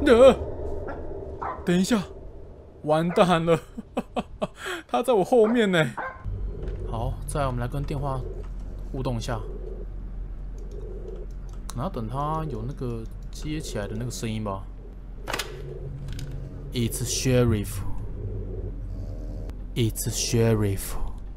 等一下，完蛋了，他在我后面呢。好，再来我们来跟电话互动一下，可能要等他有那个接起来的那个声音吧。It's Sheriff. It's Sheriff.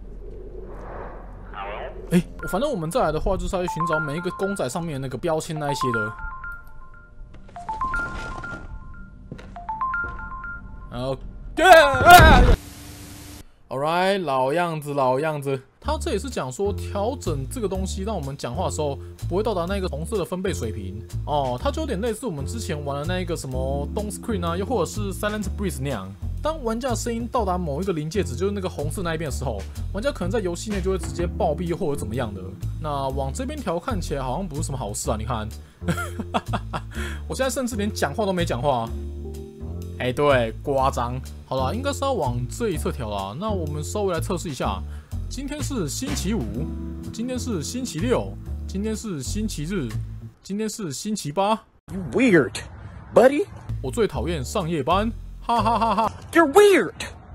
反正我们再来的话，就是要去寻找每一个公仔上面的那个标签那一些的。Alright， 老样子，老样子。他这也是讲说调整这个东西，让我们讲话的时候不会到达那个红色的分贝水平哦。它就有点类似我们之前玩的那一个什么 Don't Screen 啊，又或者是 Silent Breeze 那样。当玩家的声音到达某一个临界值，就是那个红色那一边的时候，玩家可能在游戏内就会直接暴毙或者怎么样的。那往这边调看起来好像不是什么好事啊！你看，我现在甚至连讲话都没讲话。对，夸张。好啦，应该是要往这一侧调啦。那我们稍微来测试一下。今天是星期五，今天是星期六，今天是星期日，今天是星期八。 You weird, buddy. 我最讨厌上夜班，哈哈哈哈。 You're weird.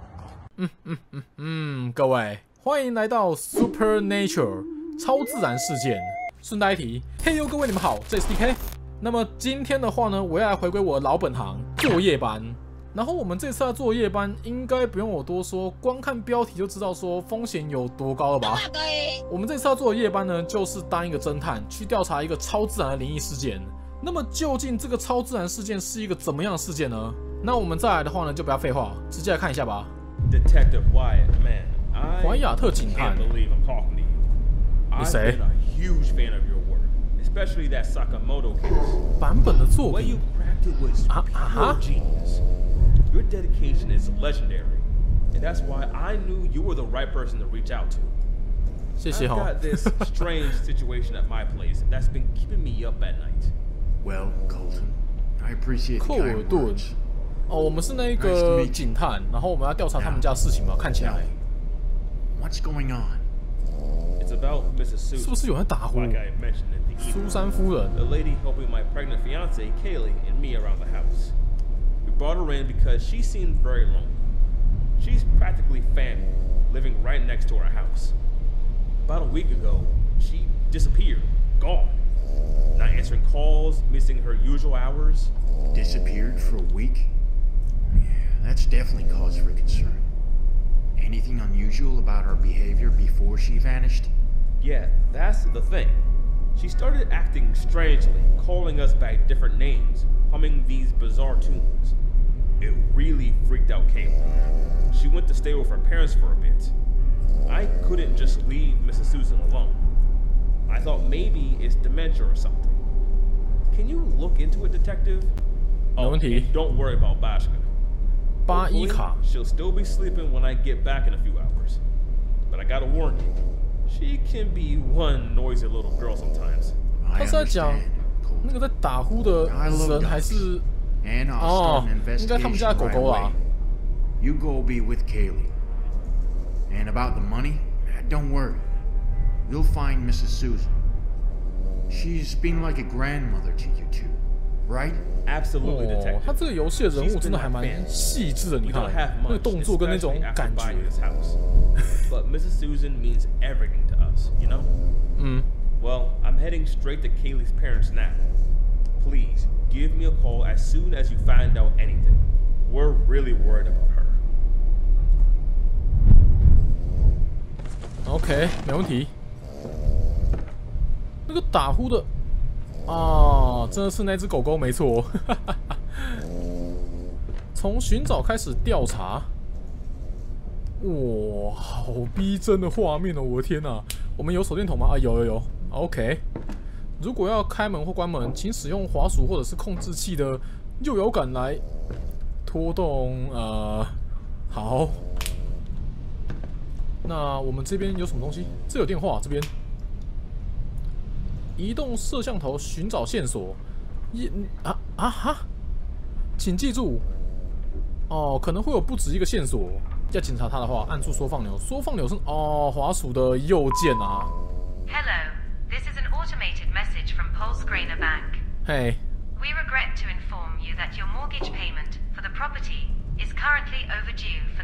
各位，欢迎来到 Supernatural 超自然事件。顺带一提，嘿呦，各位你们好，这里是 DK。那么今天的话呢，我要来回归我的老本行，做夜班。然后我们这次要做夜班，应该不用我多说，光看标题就知道说风险有多高了吧？我们这次要做的夜班呢，就是当一个侦探，去调查一个超自然的灵异事件。那么究竟这个超自然事件是一个怎么样的事件呢？那我们再来的话呢，就不要废话，直接来看一下吧。 Detective Wyatt, man, 怀亚特警探，你谁？ Huge fan of your work, especially that Sakamoto case. 版本的作 The way 品 you cracked it was pure genius. Your dedication is legendary, and that's why I knew you were the right person to reach out to. 谢谢 I've 哈。 got this strange situation at my place that's been keeping me up at night. Well, Colton, I appreciate the 寇尔 kind 顿 words. 我们是那个警探，然后我们要调查他们家的事情吧？看起来 What's going on? It's about Mrs. 是 Susan, 不是有人打呼？ like I mentioned in the 苏 email. 珊夫人 The lady helping my pregnant fiance, Kaylee, and me around the house. We brought her in because she seemed very lonely. She's practically family, living right next to our house. About a week ago, she disappeared, gone. Not answering calls, missing her usual hours. Disappeared for a week? Yeah, that's definitely cause for concern. Anything unusual about her behavior before she vanished? Yeah, that's the thing. She started acting strangely, calling us by different names, humming these bizarre tunes. It really freaked out Kaylee. She went to stay with her parents for a bit. I couldn't just leave Mrs. Susan alone. I thought maybe it's dementia or something. Can you look into it, detective? 没问题。 and don't worry about Bashka. 巴伊 Hopefully, 卡 she'll still be sleeping when I get back in a few hours. But I gotta warn you, she can be one noisy little girl sometimes. 他 I 是在讲 understand, 那 Colton. 个在打呼的 I love 人，还是 And I'll 哦 start an 应该他们家的 investigation 狗 right 狗啦 away.？ You go be with Kaylee. And about the money, don't worry. You'll find Mrs. Susan. She's been like a grandmother to you two, right? Absolutely, 哦，他 detective. 这个游戏的人物真的还蛮细致的，你 We 看 don't have 那个 much, 动作跟那种 especially after 感觉 buying。this house. But Mrs. Susan means everything to us, you know? 嗯， Well, I'm heading straight to Kaylee's parents now. Please, give me a call as soon as you find out anything. We're really worried about her. OK， 没问题。那个打呼的啊，真的是那只狗狗没错。从寻找开始调查，哇，好逼真的画面哦！我的天哪，我们有手电筒吗？啊，有。OK， 如果要开门或关门，请使用滑鼠或者是控制器的右摇杆来拖动。好。那我们这边有什么东西？这有电话，这边移动摄像头寻找线索。请记住，可能会有不止一个线索。要检查它的话，按住缩放钮。缩放钮是滑鼠的右键啊。 Hello, this is an automated message from Pulse Grainer Bank. Hey. We regret to inform you that your mortgage payment for the property is currently overdue for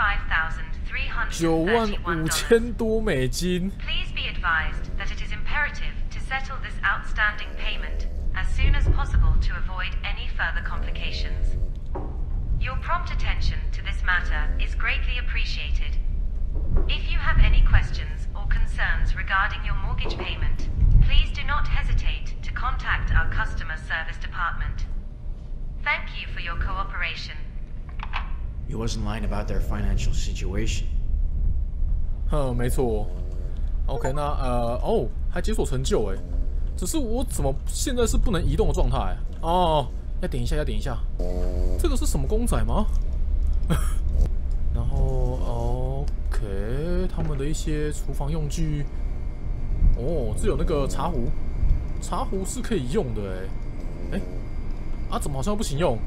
$95,331多美金。 Please be advised that it is imperative to settle this outstanding payment as soon as possible to avoid any further complications. Your prompt attention to this matter is greatly appreciated. If you have any questions or concerns regarding your mortgage payment, please do not hesitate to contact our customer service department. Thank you for your cooperation. He wasn't lying about their financial situation. 没错。OK， 那还解锁成就哎，只是我怎么现在是不能移动的状态？哦，要点一下，要点一下。这个是什么公仔吗？然后 OK， 他们的一些厨房用具。哦，这有那个茶壶，茶壶是可以用的哎。怎么好像不行用？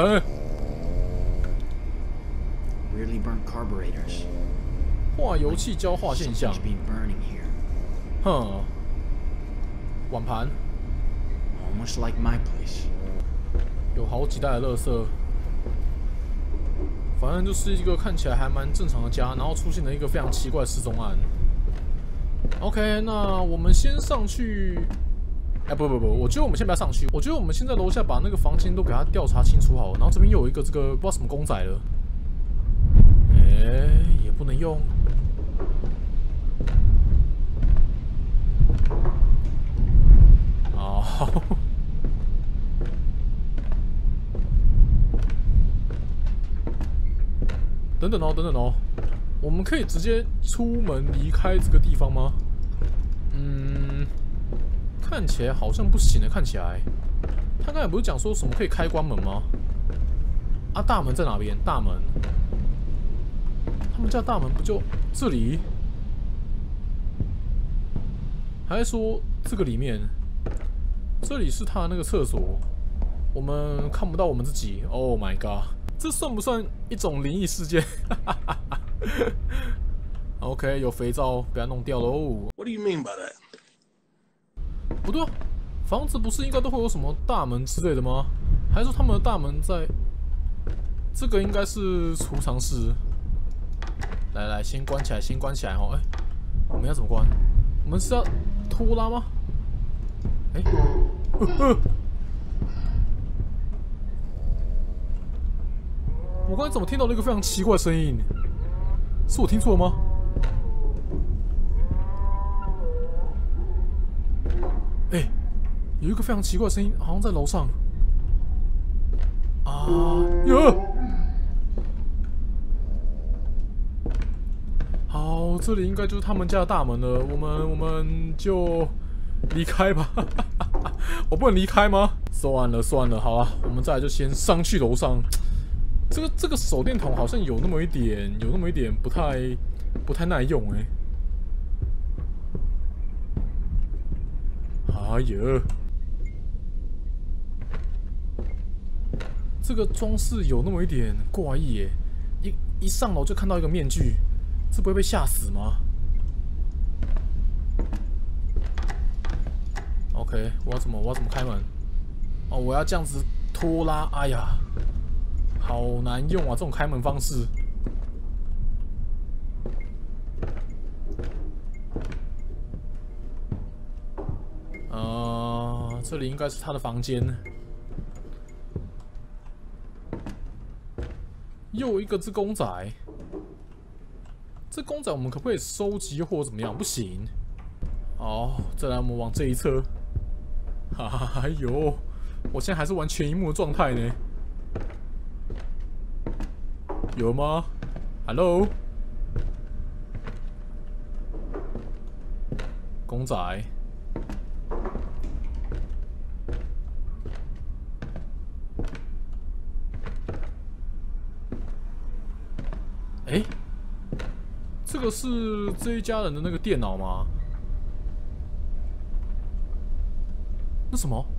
Weirdly burnt carburetors. 化油器焦化现象。 Something's been burning here. 哼，碗盘。 Almost like my place. 有好几袋的垃圾。反正就是一个看起来还蛮正常的家，然后出现了一个非常奇怪的失踪案。OK， 那我们先上去。不，我觉得我们先不要上去。我觉得我们先在楼下把那个房间都给它调查清楚好了。然后这边又有一个这个不知道什么公仔了。也不能用。好。等等哦，我们可以直接出门离开这个地方吗？看起来好像不行的，看起来。他刚才不是讲说什么可以开关门吗？大门在哪边？大门。他们家大门不就这里？还是说这个里面？这里是他的那个厕所，我们看不到我们自己。Oh my god！ 这算不算一种灵异事件？OK， 有肥皂，不要弄掉喽。 What do you mean by that? 不对啊，房子不是应该都会有什么大门之类的吗？还是说他们的大门在？这个应该是储藏室。来，先关起来，哦。我们要怎么关？我们是要拖拉吗？我刚才怎么听到了一个非常奇怪的声音？是我听错了吗？有一个非常奇怪的声音，好像在楼上。好，这里应该就是他们家的大门了。我们就离开吧。我不能离开吗？算了，好啊，我们再来就先上去楼上。这个手电筒好像有那么一点不太耐用这个装饰有那么一点怪异耶！一上楼就看到一个面具，这不会被吓死吗 ？OK， 我要怎么开门？我要这样子拖拉，哎呀，好难用啊！这种开门方式。这里应该是他的房间。又一个只公仔，这公仔我们可不可以收集或怎么样？不行。好，再来我们往这一侧。哎呦，我现在还是玩全萤幕的状态呢。有吗 ？Hello， 公仔。这个是这一家人的那个电脑吗？那什么？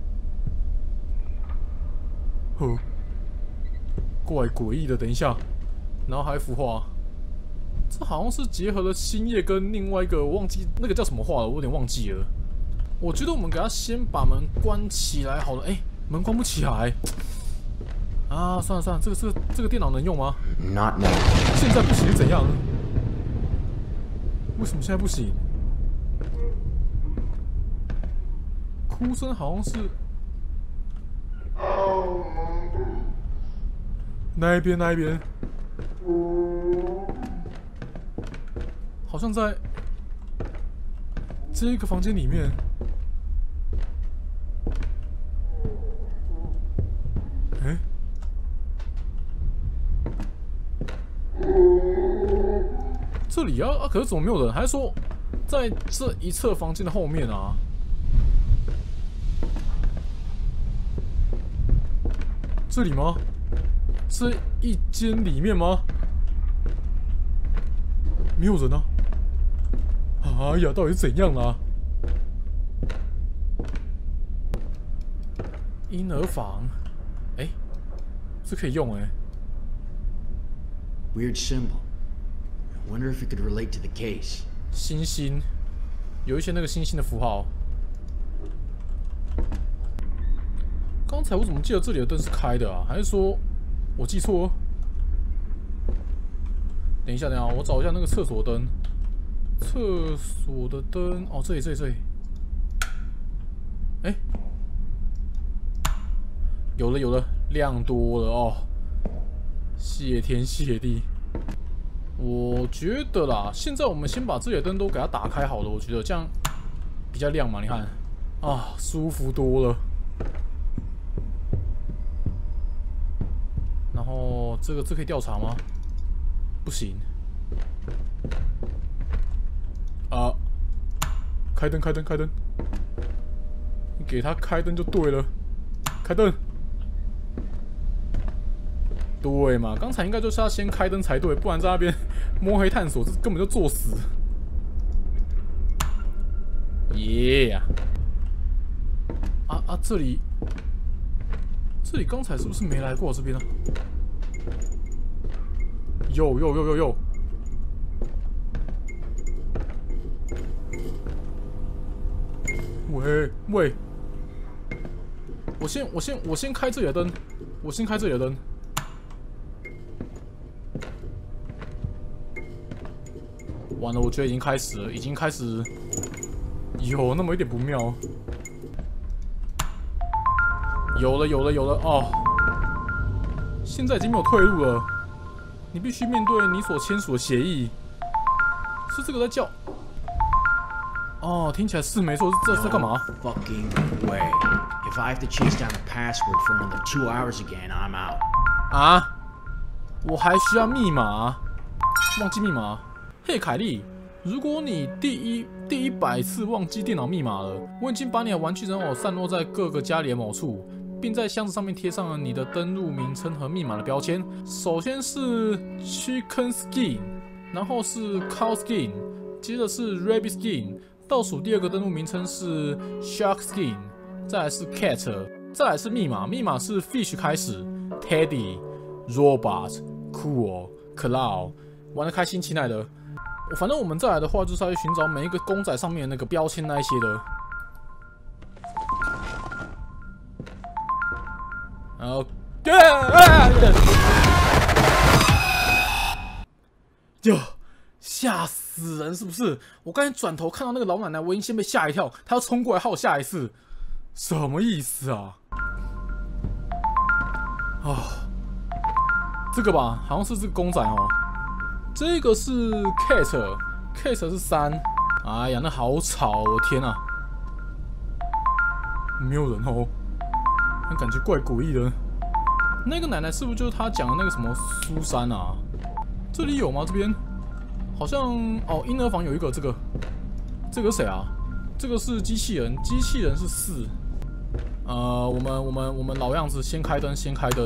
怪诡异的。等一下，然后还有一幅画，这好像是结合了星夜跟另外一个，我忘记那个叫什么画了，我有点忘记了。我觉得我们给他先把门关起来好了。 门关不起来。啊，算了算了，这个电脑能用吗？ Not now. 现在不行是怎样？为什么现在不行？哭声好像是那一边，好像在这个房间里面。哎，这里啊，可是怎么没有人？还是说在这一侧房间的后面啊？这里吗？这一间里面吗？没有人啊！哎呀，到底是怎样啦？婴儿房，哎，这可以用哎。 Weird symbol. I wonder if it could relate to the case. 星星，有一些那个星星的符号。刚才我怎么记得这里的灯是开的啊？还是说我记错了？等一下，我找一下那个厕所灯。厕所的灯，哦，这里。哎，有了，亮多了哦！谢天谢地。我觉得啦，现在我们先把这里的灯都给它打开好了，我觉得这样比较亮嘛。你看，啊，舒服多了。然后这可以调查吗？不行。啊！开灯！你给他开灯就对了，开灯。对嘛，刚才应该就是要先开灯才对，不然在那边摸黑探索，这根本就作死。耶！啊，这里刚才是不是没来过这边啊？有。喂！我先开这里的灯，完了，我觉得已经开始有那么一点不妙。有了哦！现在已经没有退路了，你必须面对你所签署的协议。是这个在叫？哦，听起来是没错，这是干嘛 ？Fucking way! If I have to chase down the password for another 2 hours again, I'm out. 啊！我还需要密码，忘记密码。嘿，凯莉，如果你第100次忘记电脑密码了，我已经把你的玩具人偶散落在各个家里的某处，并在箱子上面贴上了你的登录名称和密码的标签。首先是 Chicken Skin， 然后是 Cow Skin， 接着是 Rabbit Skin。倒数第2个登录名称是 Shark Skin， 再来是 Cat， 再来是密码，密码是 Fish 开始 ，Teddy、Robot、Cool、Cloud， 玩得开心，亲爱的。反正我们再来的话，就是要去寻找每一个公仔上面的那个标签那一些的。哟，吓死人是不是？我刚才转头看到那个老奶奶，我已经先被吓一跳，她要冲过来害我吓一次，什么意思啊？哦，这个吧，好像是这个公仔哦。这个是 Cat 是3。哎呀，那好吵，我天啊！没有人哦，那感觉怪诡异的。那个奶奶是不是就是他讲的那个什么苏珊啊？这里有吗？这边好像哦，婴儿房有一个这个是谁啊？这个是机器人，机器人是4。我们老样子，先开灯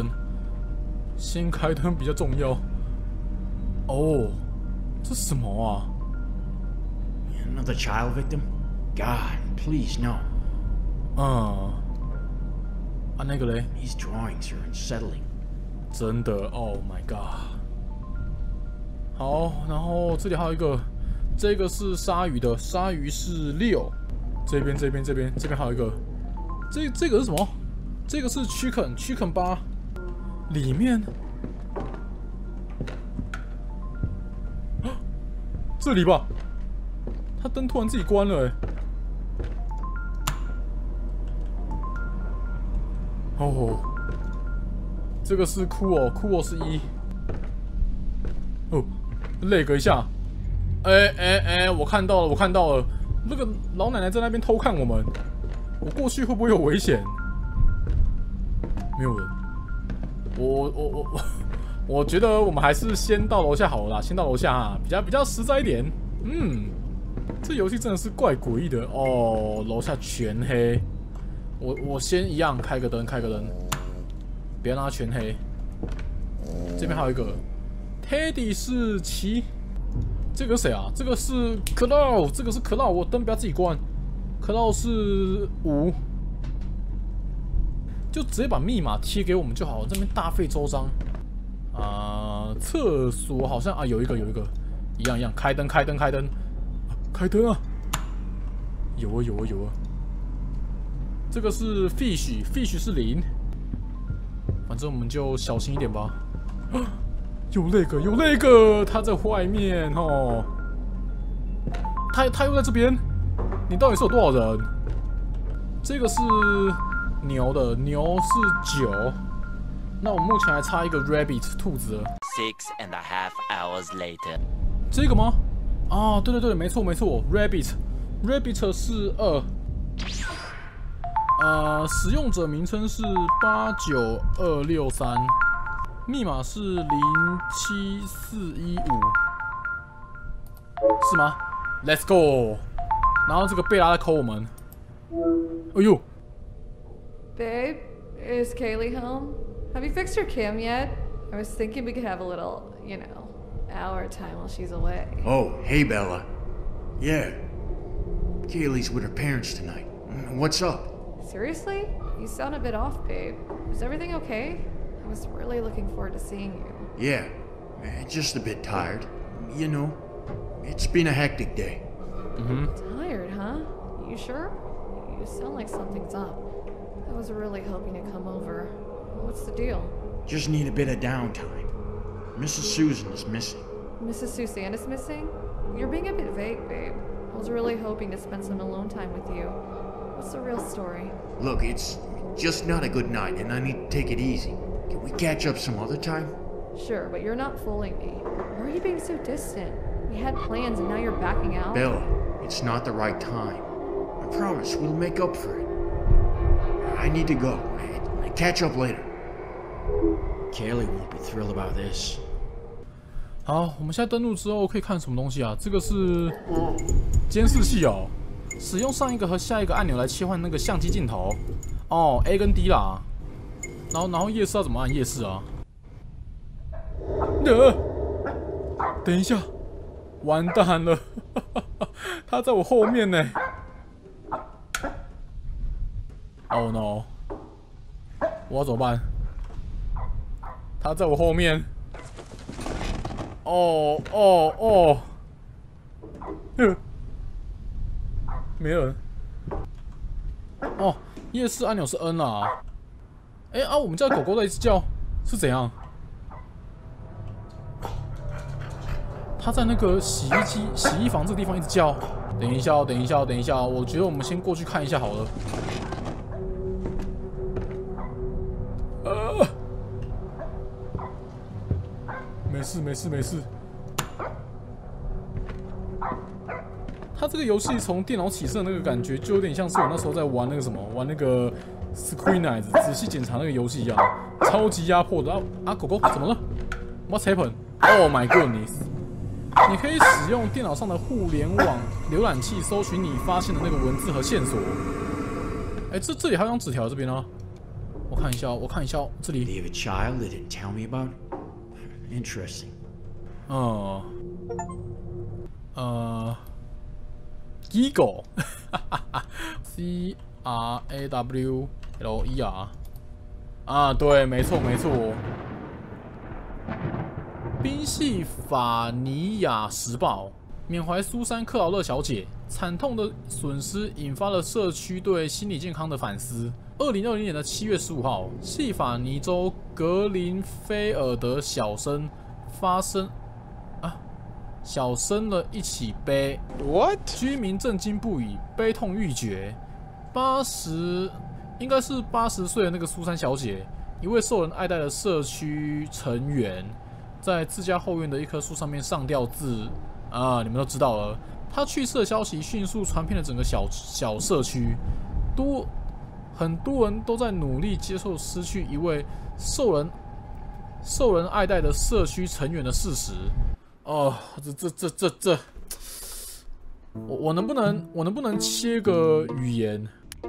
比较重要。哦，这什么啊 ？Another child victim? God, please no. 那个嘞 ？These drawings are unsettling. 真的 ，Oh my god！ 好，然后这里还有一个，这个是鲨鱼的，鲨鱼是6。这边还有一个，这个是什么？ 这个是区肯吧？里面，这里吧？他灯突然自己关了，哦，这个是酷哦是1。哦，那个一下，我看到了，那个老奶奶在那边偷看我们，我过去会不会有危险？没有人，我觉得我们还是先到楼下好了啦，先到楼下啊，比较实在一点。这游戏真的是怪诡异的哦，楼下全黑，我先一样开个灯，别让它全黑。这边还有一个 Teddy 是7，这个谁啊？这个是 Cloud， 我灯不要自己关。Cloud 是5，就直接把密码贴给我们就好了，这边大费周章。厕所好像有一个，一样，开灯啊！有啊。这个是 Fish 是0，反正我们就小心一点吧。有那个，他在外面哦。他又在这边，你到底是有多少人？这个是牛的，牛是9。那我目前还差一个 rabbit 兔子了。 6.5 hours later。 这个吗？啊，对，没错 ，rabbit 是2。使用者名称是89263，密码是07415，是吗 ？Let's go。然后这个贝拉在 call 我们。哎呦 Babe, is Kaylee home? Have you fixed your cam yet? I was thinking we could have a little, our time while she's away. Oh, hey, Bella. Yeah. Kaylee's with her parents tonight. What's up? Seriously? You sound a bit off, babe. Is everything okay? I was really looking forward to seeing you. Yeah. Just a bit tired. You know, it's been a hectic day. Tired, huh? You sure? You sound like something's up. I was really hoping to come over. What's the deal? Just need a bit of downtime. Mrs. Susan is missing. Mrs. Susan is missing? You're being a bit vague, babe. I was really hoping to spend some alone time with you. What's the real story? Look, it's just not a good night, and I need to take it easy. Can we catch up some other time? Sure, but you're not fooling me. Why are you being so distant? We had plans and now you're backing out? Bella, it's not the right time. I promise we'll make up for it. I need to go. Catch up later. Kaylee won't be thrilled about this. 好，我们现在登录之后可以看什么东西啊？这个是监视器哦。使用上一个和下一个按钮来切换那个相机镜头。哦 ，A 跟 D 啦。然后夜视要怎么按夜视啊？等一下，完蛋了，他在我后面呢。Oh no！ 我要怎么办？他在我后面。哦，没人。哦，夜视按钮是 N 啊。我们家狗狗在一直叫，是怎样？它在那个洗衣房这个地方一直叫。等一下，我觉得我们先过去看一下好了。没事。它这个游戏从电脑起色的那个感觉，就有点像是我那时候在玩那个什么，玩那个 Screenize 仔细检查那个游戏一样，超级压迫的。狗狗怎么了 ？What's happened? Oh my goodness！ 你可以使用电脑上的互联网浏览器搜寻你发现的那个文字和线索。这里还有张纸条这边啊，我看一下这里。 They have a child they didn't tell me about. Interesting. Giggle CRAWLER 啊，对，没错。宾夕法尼亚时报缅怀苏珊·克劳勒小姐惨痛的损失，引发了社区对心理健康的反思。 2020年的7月15号，西法尼州格林菲尔德小生了一起悲 What？ 居民震惊不已，悲痛欲绝。应该是80岁的那个苏珊小姐，一位受人爱戴的社区成员，在自家后院的一棵树上面上吊自你们都知道了。她去世的消息迅速传遍了整个小社区，很多人都在努力接受失去一位受人爱戴的社区成员的事实。我能不能切个语言？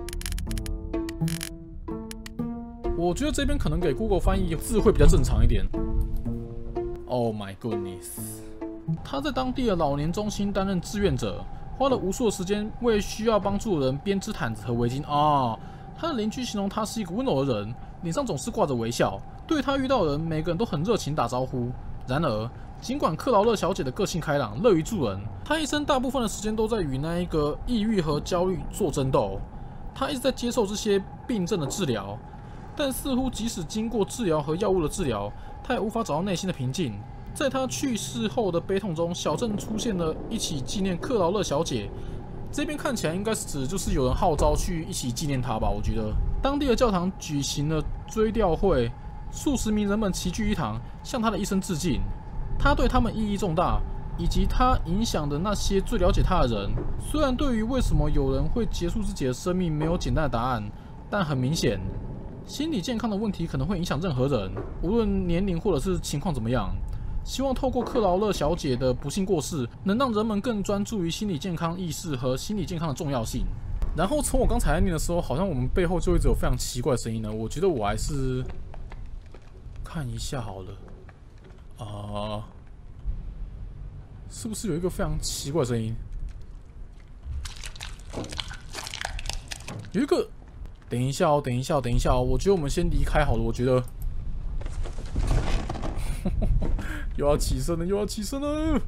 我觉得这边可能给 Google 翻译字会比较正常一点。Oh my goodness！ 他在当地的老年中心担任志愿者，花了无数的时间为需要帮助的人编织毯子和围巾他的邻居形容他是一个温柔的人，脸上总是挂着微笑，对他遇到的人每个人都很热情打招呼。然而，尽管克劳勒小姐的个性开朗、乐于助人，她一生大部分的时间都在与那一个抑郁和焦虑做争斗。她一直在接受这些病症的治疗，但似乎即使经过治疗和药物的治疗，她也无法找到内心的平静。在她去世后的悲痛中，小镇出现了一起纪念克劳勒小姐。这边看起来应该是指就是有人号召去一起纪念她吧？我觉得当地的教堂举行了追悼会，数十名人们齐聚一堂，向她的一生致敬。她对他们意义重大，以及她影响的那些最了解她的人。虽然对于为什么有人会结束自己的生命没有简单的答案，但很明显，心理健康的问题可能会影响任何人，无论年龄或者是情况怎么样。希望透过克劳勒小姐的不幸过世，能让人们更专注于心理健康意识和心理健康的重要性。然后从我刚才在念的时候，好像我们背后就一直有非常奇怪的声音呢。我觉得我还是看一下好了。是不是有一个非常奇怪的声音？有一个，等一下哦，我觉得我们先离开好了。我觉得又要起身了，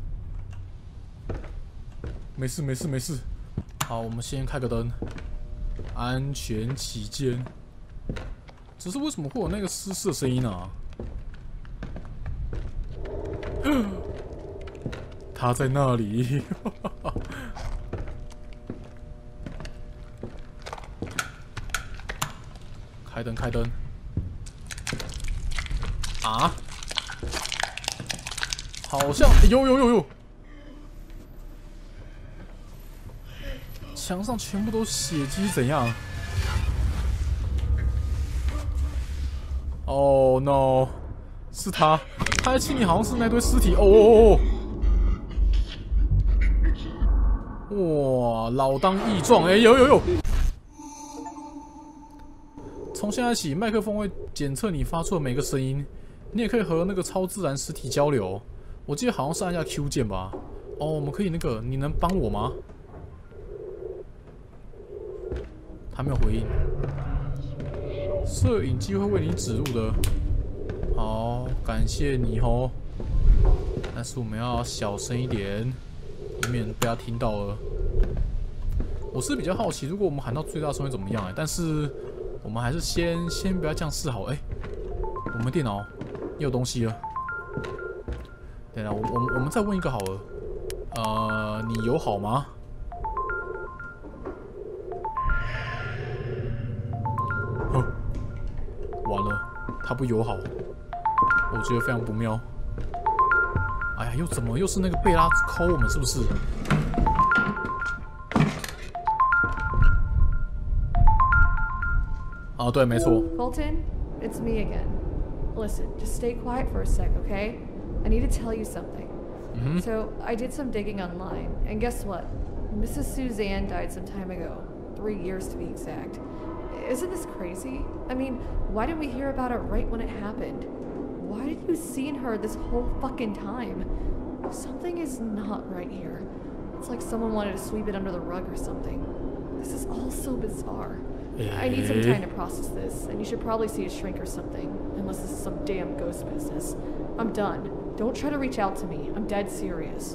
没事。好，我们先开个灯，安全起见。只是为什么会有那个嘶嘶的声音啊？他在那里。开灯。好像有。墙上全部都血迹，怎样？Oh no！ 是他在清理，好像是那堆尸体。哇，老当益壮，有。从现在起，麦克风会检测你发出的每个声音，你也可以和那个超自然实体交流。我记得好像是按下 Q 键吧。我们可以你能帮我吗？他没有回应。摄影机会为你指路的。好，感谢你哦。但是我们要小声一点，以免被他听到了。我是比较好奇，如果我们喊到最大声会怎么样？但是我们还是先不要这样试好。我们电脑也有东西了。等一下，我们再问一个好了。你友好吗？完了，他不友好，我觉得非常不妙。哎呀，又是那个贝拉抠我们，是不是？对，没错。 Colton, it's me again. Listen, just stay quiet for a sec, okay? I need to tell you something. So, I did some digging online, and guess what? Mrs. Suzanne died some time ago. 3 years to be exact. Isn't this crazy? I mean, why didn't we hear about it right when it happened? Why did you see her this whole fucking time? Something is not right here. It's like someone wanted to sweep it under the rug or something. This is all so bizarre. I need some time to process this, and you should probably see a shrink or something, unless this is some damn ghost business. I'm done. Don't try to reach out to me. I'm dead serious.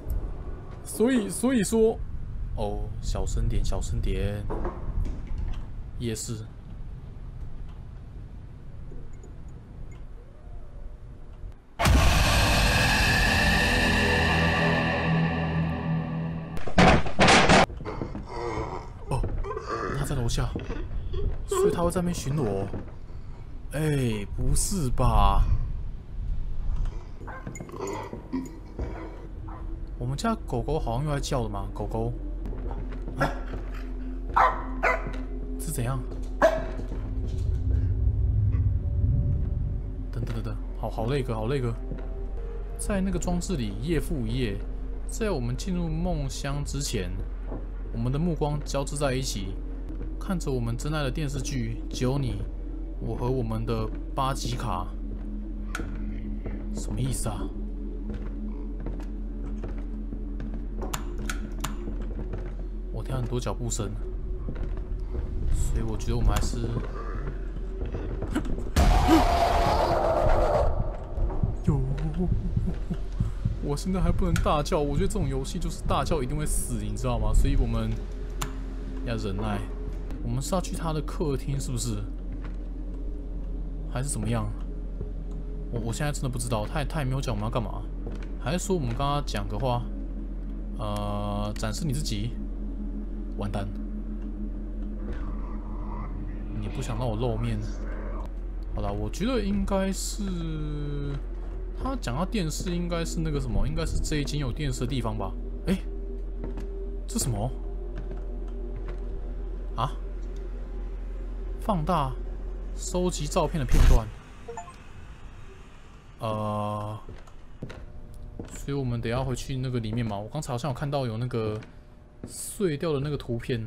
所以说，小声点。 也是。哦，他在楼下，所以他会在那边巡逻。哎，不是吧？我们家狗狗好像又在叫了嘛，狗狗。啊？是怎样？等，好累个，好累个。在那个装置里夜复一夜，在我们进入梦乡之前，我们的目光交织在一起，看着我们珍爱的电视剧《只有你》，我和我们的巴吉卡。什么意思啊？我听到很多脚步声，所以我觉得我们还是有。我现在还不能大叫，我觉得这种游戏就是大叫一定会死，你知道吗？所以我们要忍耐。我们是要去他的客厅，是不是？还是怎么样？我现在真的不知道，他也没有讲我们要干嘛，还是说我们刚刚讲的话，展示你自己。完蛋！你不想让我露面？好啦，我觉得应该是他讲到电视，应该是那个什么，应该是这一间有电视的地方吧？哎，这什么？啊？放大，收集照片的片段。所以我们等一下回去那个里面嘛。我刚才好像有看到有那个碎掉的那个图片，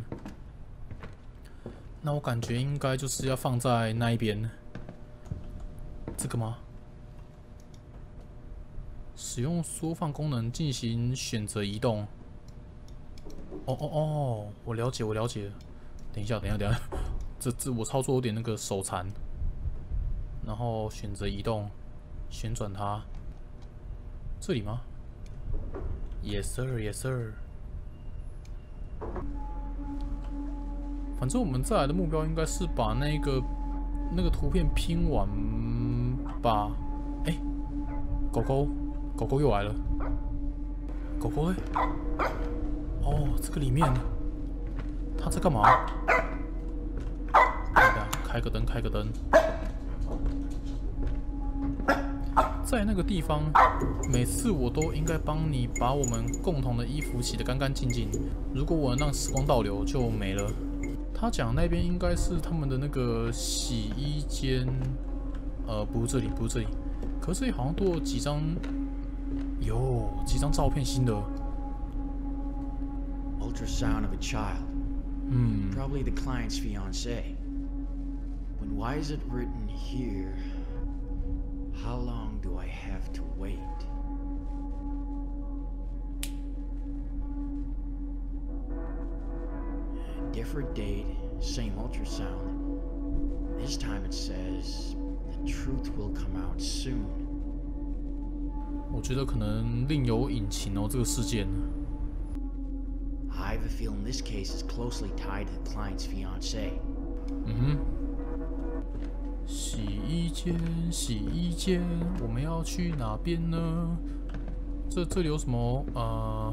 那我感觉应该就是要放在那一边。这个吗？使用缩放功能进行选择移动。哦，我了解。等一下，这我操作有点那个手残。然后选择移动，旋转它。这里吗 ？Yes sir。反正我们再来的目标应该是把那个图片拼完吧。哎，狗狗又来了。狗狗嘞？哦，这个里面它在干嘛？开个灯。在那个地方，每次我都应该帮你把我们共同的衣服洗得干干净净。如果我能让时光倒流，就没了。他讲那边应该是他们的那个洗衣间，不是这里。可是这里好像都有几张照片新的。 Ultrasound of a child. Probably the client's fiancée. But why is it written here? How long do I have to wait? Different date, same ultrasound. This time it says the truth will come out soon. 我觉得可能另有隐情哦，这个事件。 I have a feeling this case is closely tied to the client's fiancée. 洗衣间，我们要去哪边呢？这里有什么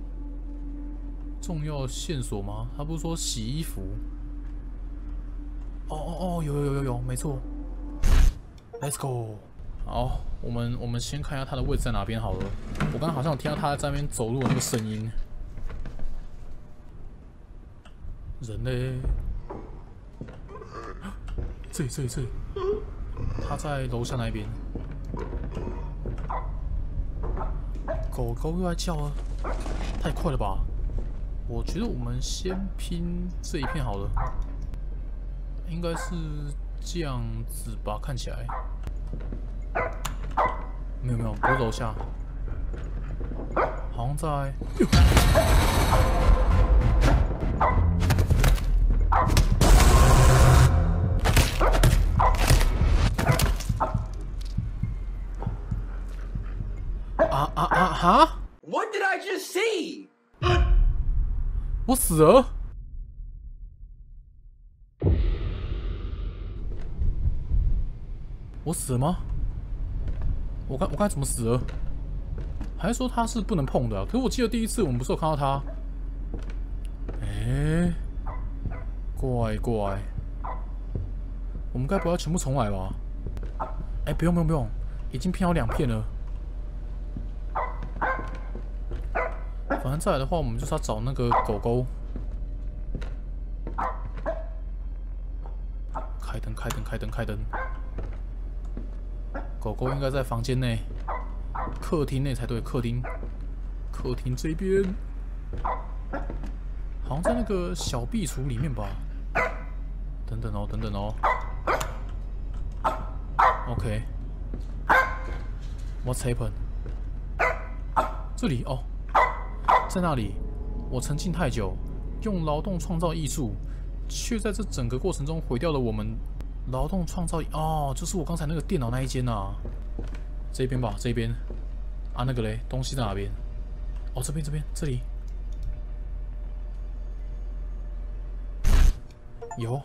重要线索吗？他不是说洗衣服？有，没错。Let's go。好，我们先看一下他的位置在哪边好了。我刚刚好像有听到他在那边走路的那个声音。人嘞？这里，他在楼下那边。狗狗又在叫啊！太快了吧！我觉得我们先拼这一片好了，应该是这样子吧，看起来。没有，不是楼下，好像在。哈 What did I just see? 我死了。 我死了吗？我刚才怎么死了？还是说他是不能碰的、啊？可是我记得第一次我们不是有看到他？哎，怪，我们该不要全部重来吧？哎，不用，已经骗好2片了。反正再来的话，我们就是要找那个狗狗。开灯。狗狗应该在房间内，客厅内才对。客厅这边，好像在那个小壁橱里面吧。等等哦。OK。What's happened？ 这里哦，在那里。我沉浸太久，用劳动创造艺术，却在这整个过程中毁掉了我们劳动创造哦，就是我刚才那个电脑那一间啊。这边吧，这边啊，那个嘞，东西在哪边？哦，这里有。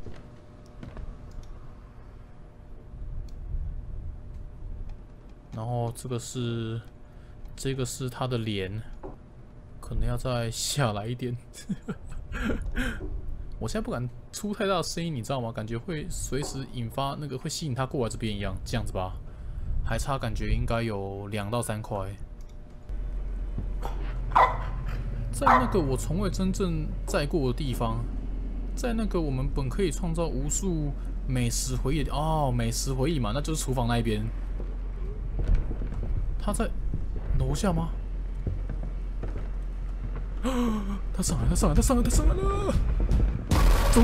然后这个是他的脸，可能要再下来一点。我现在不敢出太大的声音，你知道吗？感觉会随时引发那个会吸引他过来这边一样，这样子吧。还差感觉应该有2到3块。在那个我从未真正在过的地方，在那个我们本可以创造无数美食回忆哦，美食回忆嘛，那就是厨房那一边。他在楼下吗？他上来了！走！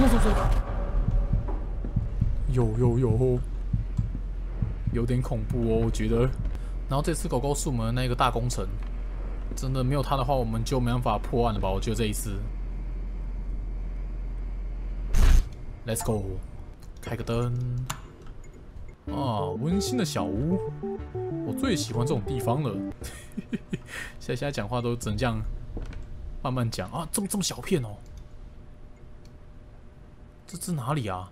有点恐怖哦，我觉得。然后这次狗狗是我们那个大工程，真的没有它的话，我们就没办法破案了吧？我觉得这一次。Let's go， 开个灯。啊，温馨的小屋，我最喜欢这种地方了。现在讲话都只能这样慢慢讲啊，这么小片哦。这哪里啊？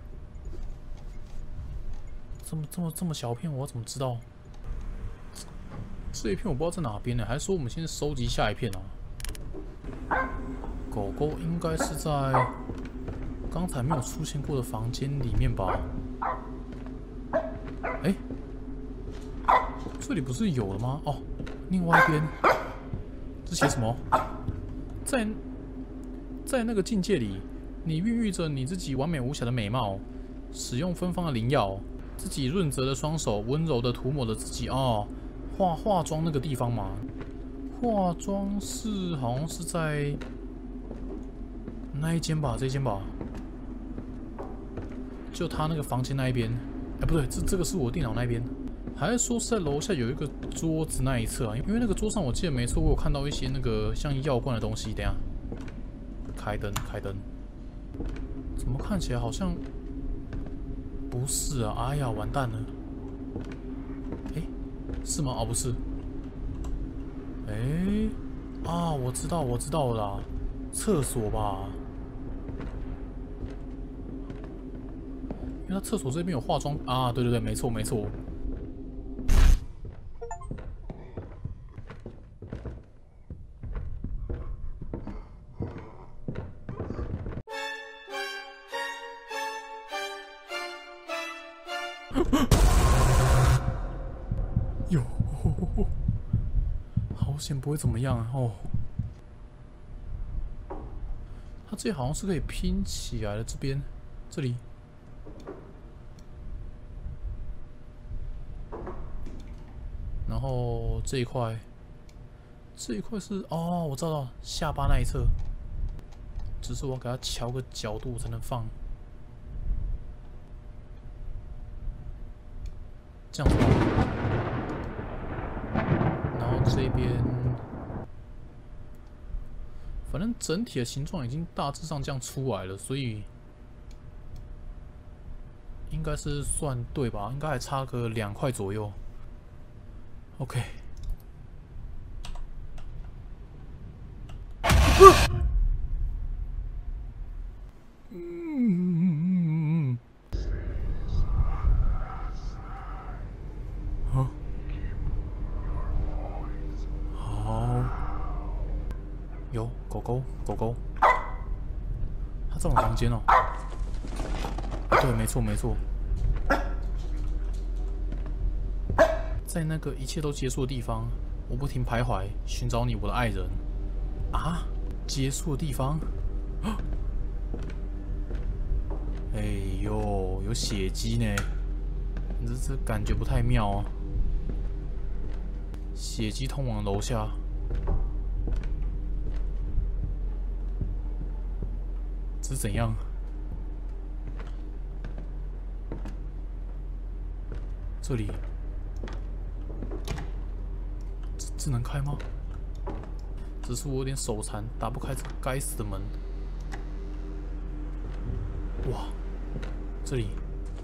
这么小片，我要怎么知道？这一片我不知道在哪边呢，还是说我们先收集下一片啊？狗狗应该是在刚才没有出现过的房间里面吧？哎，这里不是有了吗？哦，另外一边，这写什么？在那个境界里，你孕育着你自己完美无瑕的美貌，使用芬芳的灵药，自己润泽的双手温柔的涂抹着自己哦。化妆那个地方嘛，化妆室好像是在那一间吧，这一间吧，就他那个房间那一边。哎，不对，这个是我电脑那边，还是说是在楼下有一个桌子那一侧啊？因为那个桌上我记得没错，我有看到一些那个像药罐的东西。等一下，开灯，怎么看起来好像不是啊？哎呀，完蛋了！哎，是吗？哦，不是。哎，啊，我知道了啦，厕所吧。因为他厕所这边有化妆啊，对，没错。哟，好险不会怎么样啊！哦，它这好像是可以拼起来的，这里。然后这一块是哦，我知道下巴那一侧，只是我给它调个角度才能放，这样子吧。然后这边，反正整体的形状已经大致上这样出来了，所以应该是算对吧？应该还差个2块左右。OK， 狗狗，他在我房间哦。对，没错，在那个一切都结束的地方，我不停徘徊，寻找你，我的爱人。啊，结束的地方。哎呦，有血迹呢，这感觉不太妙啊。血迹通往楼下。这是怎样？这里，这能开吗？只是我有点手残，打不开这个该死的门。哇，这里。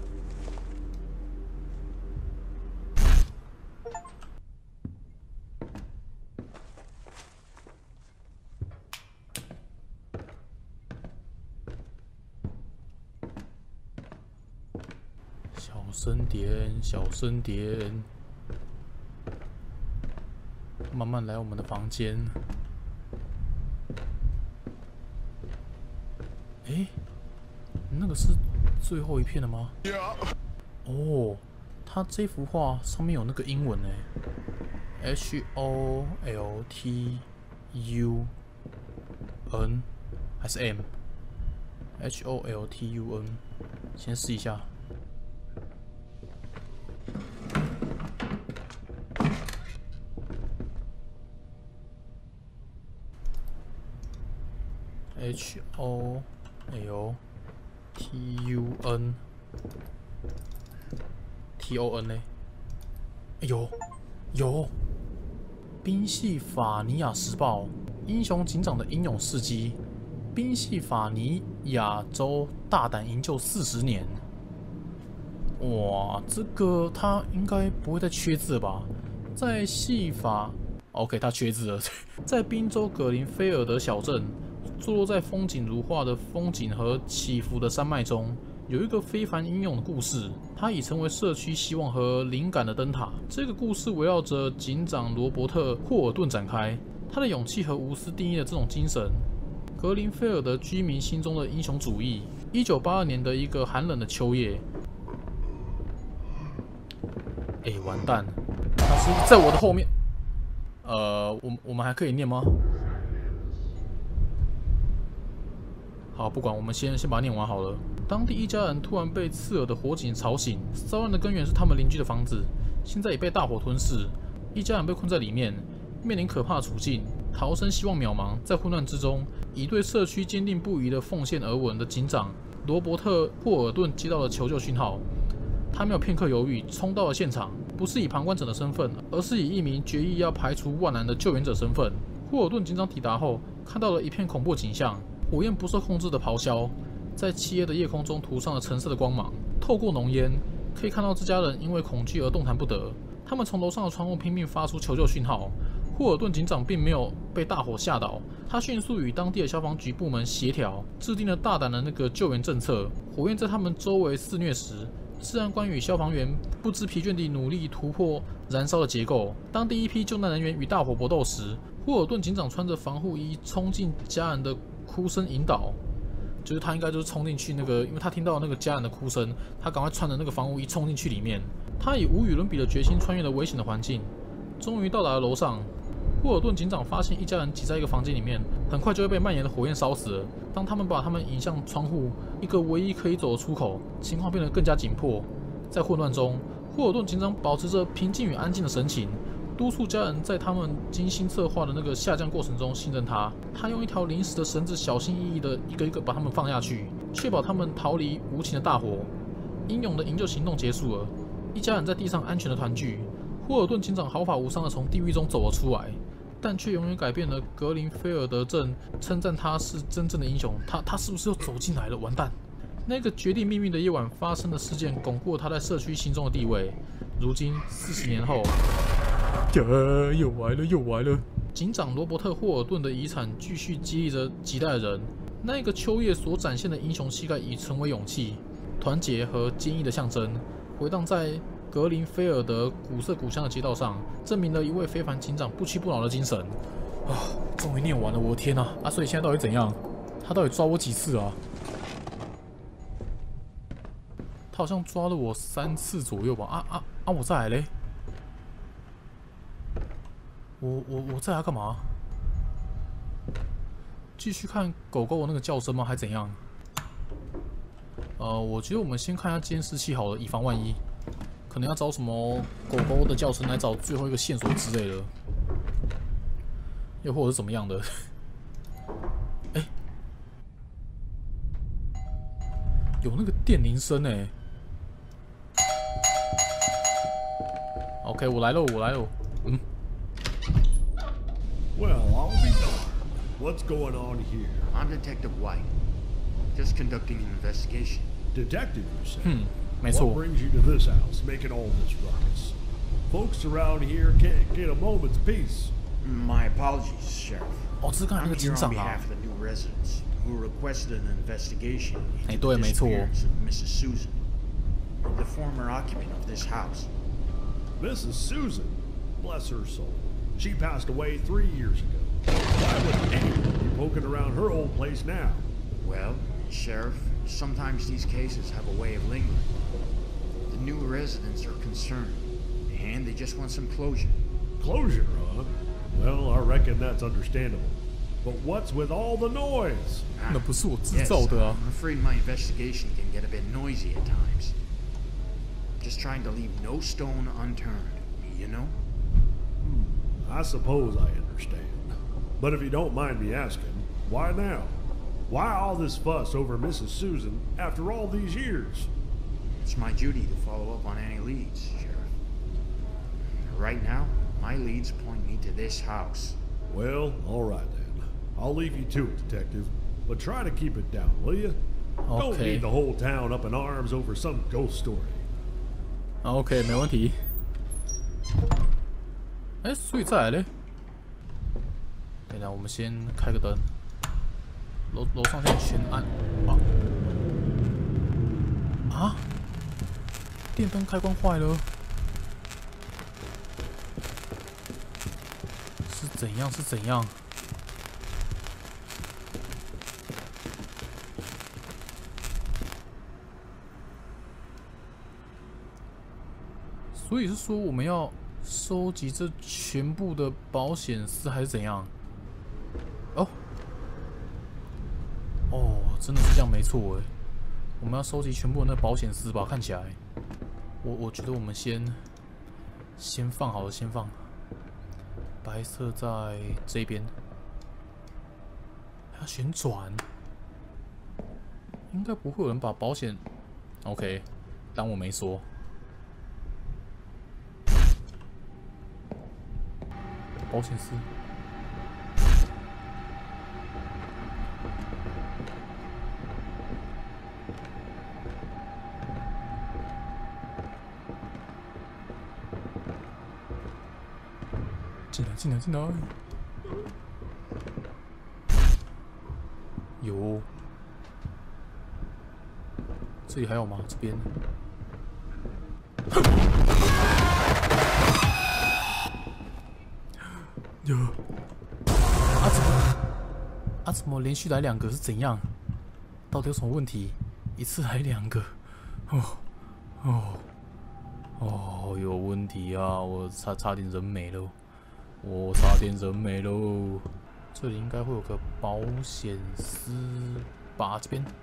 小声点，慢慢来我们的房间。诶，那个是最后一片了吗？哦，它这幅画上面有那个英文诶 ，HOLTUN 还是 M？HOLTUN， 先试一下。HOLTUN 呢？有，宾夕法尼亚时报英雄警长的英勇事迹，宾夕法尼亚州大胆营救40年。哇，这个他应该不会再缺字了吧？在戏法 ，OK， 他缺字了。在宾州格林菲尔德小镇。坐落在风景如画的风景和起伏的山脉中，有一个非凡英勇的故事。它已成为社区希望和灵感的灯塔。这个故事围绕着警长罗伯特·霍尔顿展开。他的勇气和无私定义了这种精神，格林菲尔德居民心中的英雄主义。1982年的一个寒冷的秋夜，完蛋，他是在我的后面。我们还可以念吗？好，不管，我们先把它念完好了。当地一家人突然被刺耳的火警吵醒，骚乱的根源是他们邻居的房子，现在已被大火吞噬。一家人被困在里面，面临可怕的处境，逃生希望渺茫。在混乱之中，以对社区坚定不移的奉献而闻的警长罗伯特·霍尔顿接到了求救讯号，他没有片刻犹豫，冲到了现场，不是以旁观者的身份，而是以一名决意要排除万难的救援者身份。霍尔顿警长抵达后，看到了一片恐怖景象。火焰不受控制的咆哮，在漆黑的夜空中涂上了橙色的光芒。透过浓烟，可以看到这家人因为恐惧而动弹不得。他们从楼上的窗户拼命发出求救讯号。霍尔顿警长并没有被大火吓倒，他迅速与当地的消防局部门协调，制定了大胆的救援政策。火焰在他们周围肆虐时，治安官与消防员不知疲倦地努力突破燃烧的结构。当第一批救难人员与大火搏斗时，霍尔顿警长穿着防护衣冲进家人的哭声引导，就是他应该就是冲进去因为他听到那个家人的哭声，他赶快穿着那个防护衣冲进去里面。他以无与伦比的决心穿越了危险的环境，终于到达了楼上。霍尔顿警长发现一家人挤在一个房间里面，很快就会被蔓延的火焰烧死了。当他们把他们引向窗户，一个唯一可以走的出口，情况变得更加紧迫。在混乱中，霍尔顿警长保持着平静与安静的神情，督促家人在他们精心策划的下降过程中信任他。他用一条临时的绳子小心翼翼地一个一个把他们放下去，确保他们逃离无情的大火。英勇的营救行动结束了，一家人在地上安全的团聚。霍尔顿警长毫发无伤地从地狱中走了出来，但却永远改变了格林菲尔德镇称赞他是真正的英雄。他是不是又走进来了？完蛋！那个决定命运的夜晚发生的事件巩固了他在社区心中的地位。如今40年后，又来了！警长罗伯特·霍尔顿的遗产继续激励着几代人。那个秋夜所展现的英雄气概已成为勇气、团结和坚毅的象征，回荡在格林菲尔德古色古香的街道上，证明了一位非凡警长不屈不挠的精神。 终于念完了，我的天啊！啊，所以现在到底怎样？他到底抓我几次啊？他好像抓了我3次左右吧？我再来嘞！我再来干嘛？继续看狗狗的那个叫声吗？还怎样？我觉得我们先看一下监视器好了，以防万一。可能要找什么狗狗的叫声来找最后一个线索之类的，又或者是怎么样的？哎，有那个电铃声哎。OK， 我来喽，我来喽。 Well, I'll be darned. What's going on here? I'm Detective White. Just conducting an investigation. Detective, you say? 没错。 What brings you to this house, making all this ruckus? Folks around here can't get a moment's peace. My apologies, Sheriff. 哦，这是刚才那 I'm 个 here 警 on 长啊。 behalf of the new residents who requested an investigation 哎， into 对， the 没错。 disappearance of Mrs. Susan, the former occupant of this house. Mrs. Susan, bless her soul. She passed away 3 years ago. Why would anyone be poking around her old place now? Well, Sheriff, sometimes these cases have a way of lingering. The new residents are concerned, and they just want some closure. Closure, huh? Well, I reckon that's understandable. But what's with all the noise? 那不是我制 Yes, 造的啊。 I'm afraid my investigation can get a bit noisy at times. Just trying to leave no stone unturned, you know? I suppose I understand. But if you don't mind me asking, why now? Why all this fuss over Mrs. Susan after all these years? It's my duty to follow up on any leads, Sheriff. Right now, my leads point me to this house. Well, all right then. I'll leave you to it, Detective. But try to keep it down, will you? Don't Okay. need the whole town up in arms over some ghost story. OK， 没问题。哎，所以再来嘞？等一下，我们先开个灯。楼上现在全暗。啊！电灯开关坏了。是怎样？是怎样？所以是说我们要收集这全部的保险丝，还是怎样？哦，真的是这样没错哎。我们要收集全部的那保险丝吧？看起来，我觉得我们先放好了，先放。白色在这边，还要旋转，应该不会有人把保险 OK 当我没说。保险丝。进来！有，这里还有吗？这边。有。怎么连续来2个是怎样？到底有什么问题？一次来2个，有问题啊！我差点人没了。我差点人没喽！这里应该会有个保险丝吧？这边，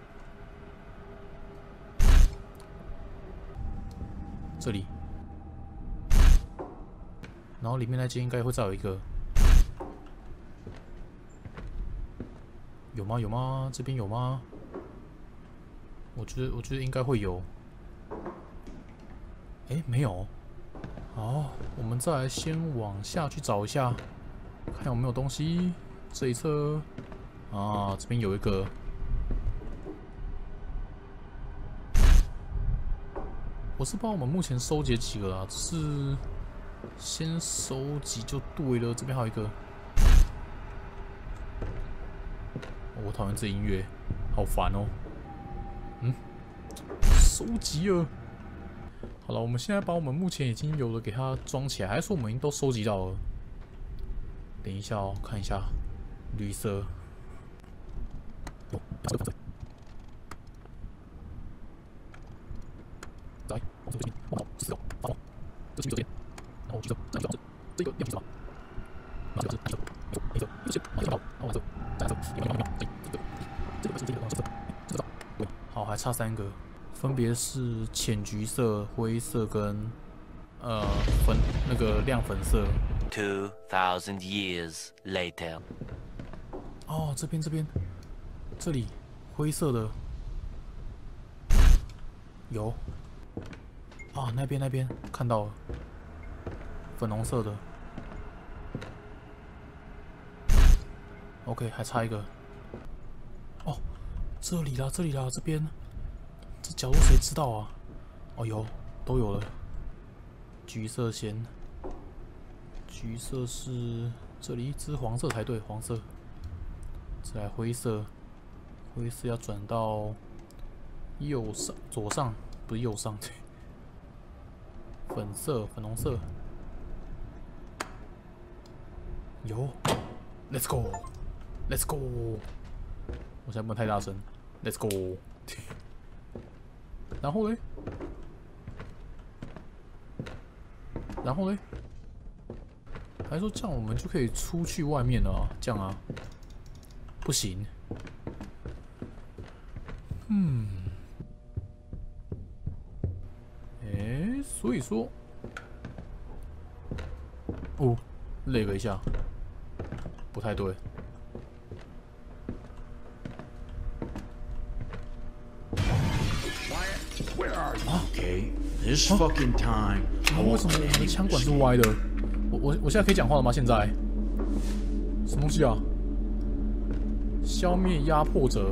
这里，然后里面那间应该会再有一个，有吗？有吗？这边有吗？我觉得应该会有。哎，没有。好，我们再来先往下去找一下，看有没有东西。这一侧啊，这边有一个。我是不知道我们目前收集几个啊，只是先收集就对了。这边还有一个，我讨厌这音乐，好烦哦。收集了。好了，我们现在把我们目前已经有的给它装起来，还是说我们已经都收集到了？ 等一下哦，看一下，绿色。来，往这边，往4哦，发动，这橘色这边，然后橘色，再橘色，这个亮橘色吧，然后这个是黑色，黑色，黑色，然后往这，再蓝色，这个是这个，这个，对，好，还差3个，分别是浅橘色、灰色跟那个亮粉色。 2000 years later. 哦，这边，这里灰色的有。啊，那边看到了，粉红色的。OK， 还差一个。哦，这里啦，这边，这角落谁知道啊？哦，都有了。橘色先，橘色是这里一只黄色才对，黄色。再来灰色，灰色要转到右上、左上，不是右上。粉色、粉红色，有 ，Let's go，Let's go， 我现在不能太大声 ，Let's go， 然后嘞，还说这样我们就可以出去外面了啊？这样啊？不行，所以说，哦，累了一下，不太对。 Okay, this fucking time. 为什么我们的枪管是歪的？我现在可以讲话了吗？现在？什么东西啊？消灭压迫者。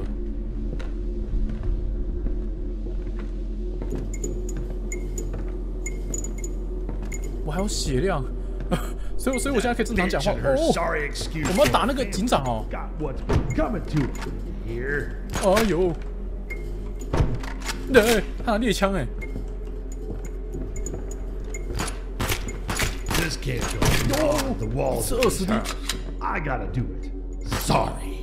我还有血量，所以我现在可以正常讲话。哦，我们要打那个警长哦。哎呦，对，他拿猎枪哎。哟，是20滴。 I gotta do it. Sorry.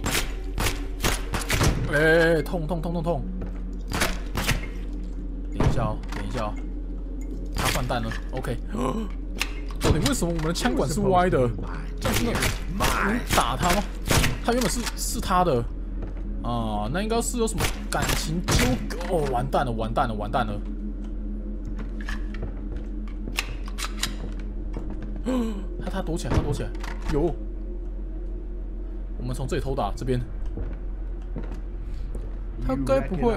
哎，痛！等一下哦，他换弹了。OK。到底为什么我们的枪管是歪的？这样真的能打他吗？他原本是他的啊，那应该是有什么感情纠葛哦！完蛋了！他躲起来！有，我们从这里偷打这边。他该不会？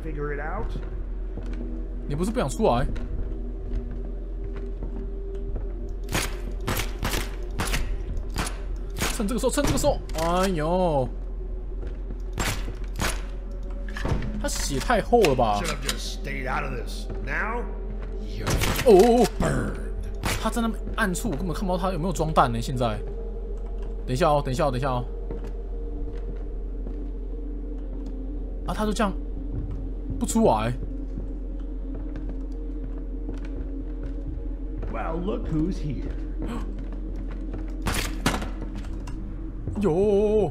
你不是不想出来？趁这个时候，哎呦，他血太厚了吧？哦，他在那边暗处，我根本看不到他有没有装弹呢。现在，等一下哦。啊，他就这样不出来。 Well, look who's here. 有，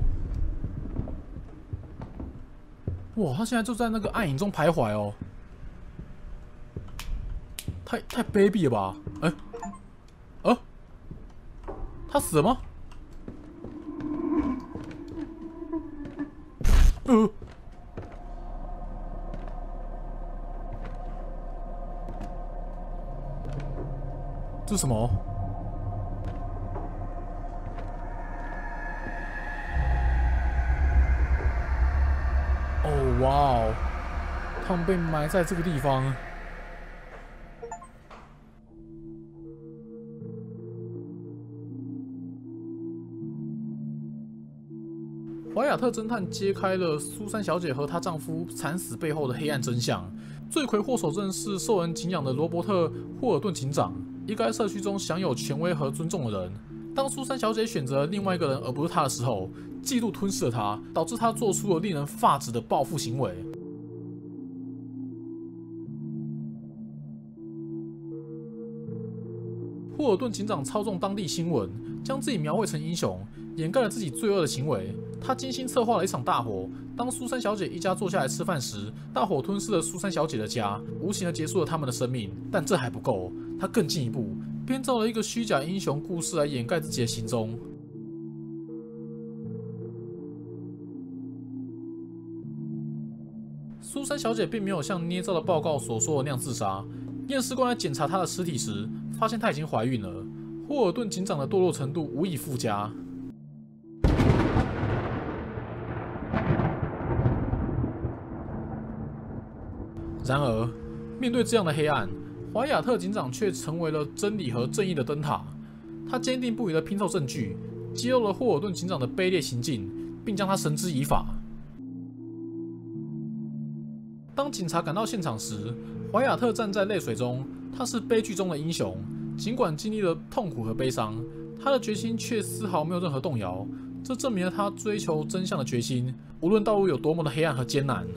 哇，他现在就在那个暗影中徘徊哦，太卑鄙了吧？他死了吗？这是什么？哦，哇哦，他们被埋在这个地方。怀亚特侦探揭开了苏珊小姐和她丈夫惨死背后的黑暗真相。罪魁祸首正是受人敬仰的罗伯特·霍尔顿警长，一个在社区中享有权威和尊重的人。当苏珊小姐选择另外一个人而不是他的时候，嫉妒吞噬了他，导致他做出了令人发指的报复行为。霍尔顿警长操纵当地新闻， 将自己描绘成英雄，掩盖了自己罪恶的行为。他精心策划了一场大火，当苏珊小姐一家坐下来吃饭时，大火吞噬了苏珊小姐的家，无情地结束了他们的生命。但这还不够，他更进一步，编造了一个虚假英雄故事来掩盖自己的行踪。苏珊小姐并没有像捏造的报告所说的那样自杀。验尸官来检查她的尸体时，发现她已经怀孕了。霍尔顿警长的堕落程度无以复加。然而，面对这样的黑暗，怀亚特警长却成为了真理和正义的灯塔。他坚定不移地拼凑证据，揭露了霍尔顿警长的卑劣行径，并将他绳之以法。当警察赶到现场时，怀亚特站在泪水中，他是悲剧中的英雄。尽管经历了痛苦和悲伤，他的决心却丝毫没有任何动摇。这证明了他追求真相的决心，无论道路有多么的黑暗和艰难。